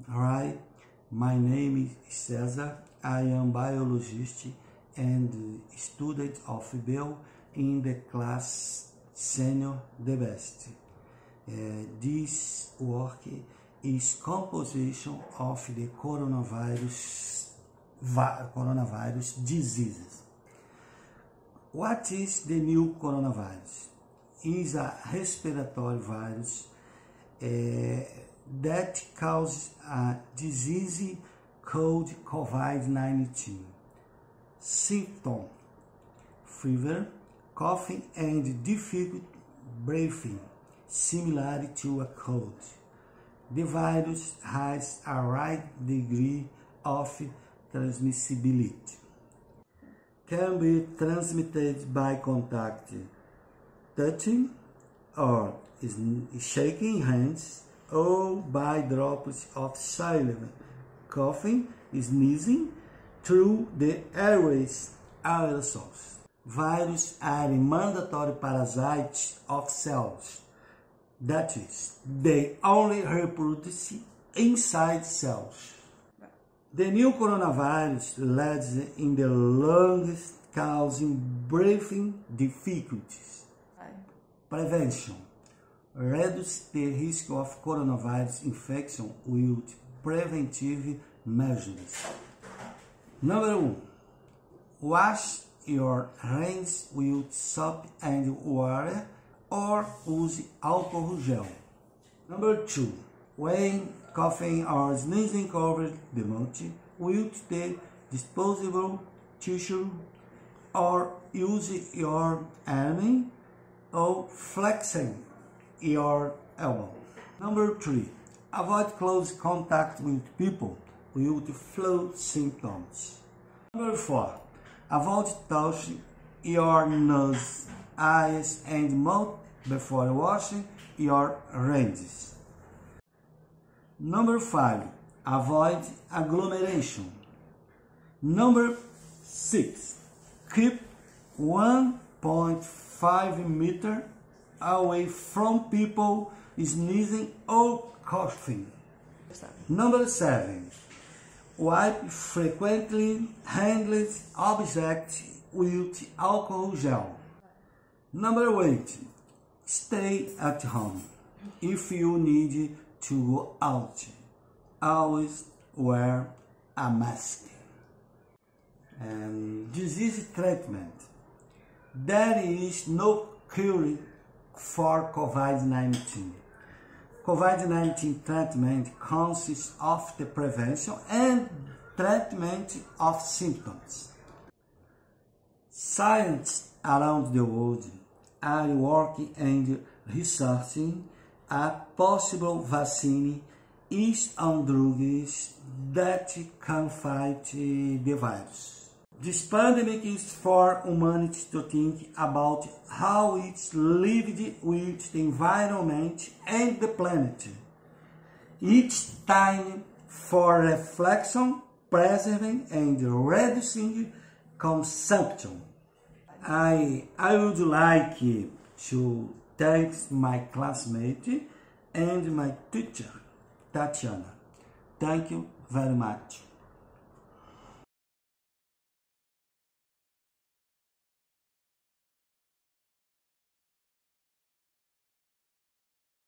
Alright, my name is Cesar. I am biologist and student of Bell in the class Senior the Best. This work is composition of the coronavirus diseases. What is the new coronavirus? It is a respiratory virus that causes a disease called COVID-19. Symptoms: fever, coughing, and difficult breathing, similar to a cold. The virus has a high degree of transmissibility. Can be transmitted by contact, touching, or shaking hands, or by droplets of saliva, coughing, sneezing through the airways, aerosols. Viruses are mandatory parasites of cells. That is, they only reproduce inside cells. The new coronavirus lives in the lungs, causing breathing difficulties. Prevention: reduce the risk of coronavirus infection with preventive measures. Number 1. Wash your hands with soap and water or use alcohol gel. Number 2. When coughing or sneezing, cover the mouth with the disposable tissue or use your arm or flexing your elbow. Number 3. Avoid close contact with people with flu symptoms. Number 4. Avoid touching your nose, eyes, and mouth before washing your hands. Number 5. Avoid agglomeration. Number 6. Keep 1.5 meters away from people sneezing or coughing. Number 7. Wipe frequently handled objects with alcohol gel. Number 8. Stay at home. If you need to go out, always wear a mask. Disease treatment. There is no cure for COVID-19. COVID-19 treatment consists of the prevention and treatment of symptoms. Scientists around the world are working and researching a possible vaccine on drugs that can fight the virus. This pandemic is for humanity to think about how it's lived with the environment and the planet. It's time for reflection, preserving, and reducing consumption. I would like to thank my classmate and my teacher, Tatiana. Thank you very much.